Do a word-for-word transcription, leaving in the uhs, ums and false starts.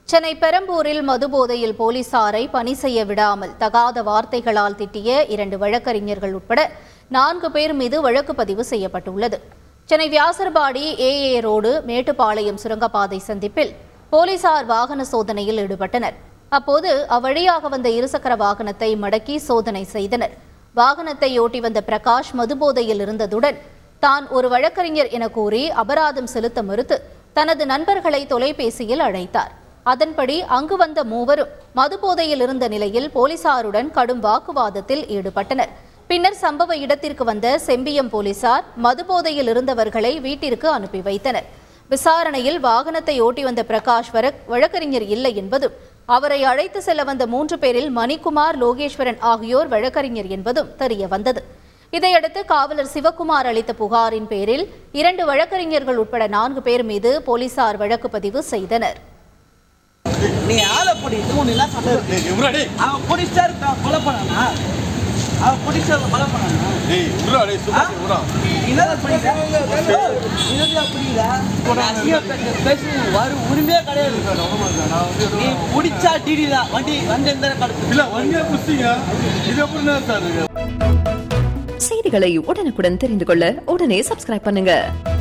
சென்னை பெரம்பூரில் மதுபோதையில் போலீசாரை பணி செய்ய விடாமல் தகாத வார்த்தைகளால் திட்டிய இரண்டு வழக்கறிஞர்கள் உட்பட நான்கு பேர் மீது வழக்கு பதிவு செய்யப்பட்டுள்ளது. சென்னை வியாசர்பாடி ஏஏ ரோடு மேட்டுப்பாளையம் சுரங்கப்பாதை சந்திப்பில் போலீசார் வாகன சோதனையில் ஈடுபட்டனர். அப்போது அவ்வழியாக வந்த இருசக்கர வாகனத்தை மடக்கி சோதனை செய்தனர். வாகனத்தை ஓட்டி வந்த பிரகாஷ் மதுபோதையில் இருந்ததுடன் தான் ஒரு வழக்கறிஞர் என கூறி அபராதம் செலுத்த மறுத்து தனது நண்பர்களை தொலைபேசியில் அழைத்தார். அதன்படி அங்கு வந்த மூவரும் மதுபோதையில் இருந்த நிலையில் போலீசாருடன் கடும் வாக்குவாதத்தில் ஈடுபட்டனர். பின்னர் சம்பவ இடத்திற்கு வந்த செம்பியம் போலீசார் மதுபோதையில் இருந்தவர்களை வீட்டிற்கு அனுப்பி வைத்தனர். விசாரணையில் வாகனத்தை ஓட்டி வந்த பிரகாஷ் வழக்கறிஞர் இல்லை என்பதும் அவரை அழைத்து செல்ல வந்த மூன்று பேரில் மணிக்குமார், லோகேஸ்வரன் ஆகியோர் வழக்கறிஞர் என்பதும் தெரிய வந்தது. இதையடுத்து காவலர் சிவக்குமார் அளித்த புகாரின் பேரில் இரண்டு வழக்கறிஞர்கள் உட்பட நான்கு பேர் மீது போலீசார் வழக்கு பதிவு செய்தனர். நீ ஆளை பிடி இதுவும் எல்லாம் சொல்றது அவன் பிடிச்சாரு கொலை பண்ணா அவன் பிடிச்சாரு கொலை பண்ணா டேய் உறா டேய் சும்மா உறா இதெல்லாம் பிடிச்சா இதெல்லாம் புரியல ஒரு அசிங்க பேசி வர உரிமையே கிடையாது. நீ பிடிச்சா டிடி தான் வண்டி வந்து எந்த கடத்து இல்ல வண்டியை புடிச்சீங்க இது எப்படி சார்? செய்திகளை உடனுக்குடன் தெரிந்து கொள்ள உடனே சப்ஸ்கிரைப் பண்ணுங்க.